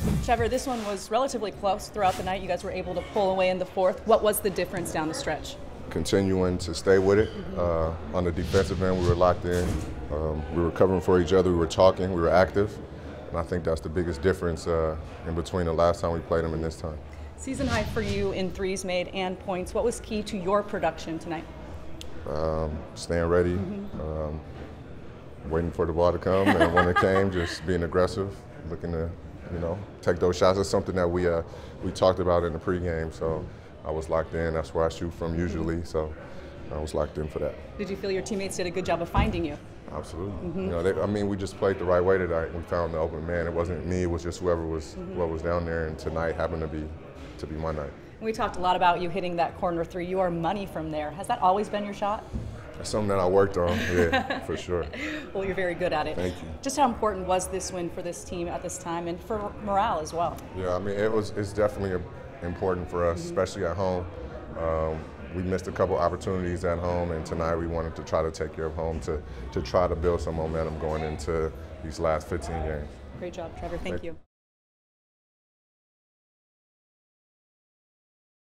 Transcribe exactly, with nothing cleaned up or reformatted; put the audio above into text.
Trevor, this one was relatively close throughout the night. You guys were able to pull away in the fourth. What was the difference down the stretch? Continuing to stay with it. Mm-hmm. uh, on the defensive end, we were locked in. Um, we were covering for each other. We were talking. We were active. And I think that's the biggest difference uh, in between the last time we played them and this time. Season high for you in threes made and points. What was key to your production tonight? Um, staying ready, mm-hmm. um, waiting for the ball to come, and when it came, just being aggressive, looking to, you know, take those shots. That's something that we uh, we talked about in the pregame. So I was locked in. That's where I shoot from usually. So I was locked in for that. Did you feel your teammates did a good job of finding you? Absolutely. Mm-hmm. You know, they, I mean, we just played the right way tonight. We found the open man. It wasn't me. It was just whoever was mm-hmm. what was down there. And tonight happened to be to be my night. We talked a lot about you hitting that corner three. You are money from there. Has that always been your shot? That's something that I worked on, yeah, for sure. Well, you're very good at it. Thank you. Just how important was this win for this team at this time and for morale as well? Yeah, I mean, it was. It's definitely important for us, mm-hmm. especially at home. Um, we missed a couple opportunities at home, and tonight we wanted to try to take care of home to, to try to build some momentum going into these last fifteen games. Great job, Trevor. Thank, Thank you.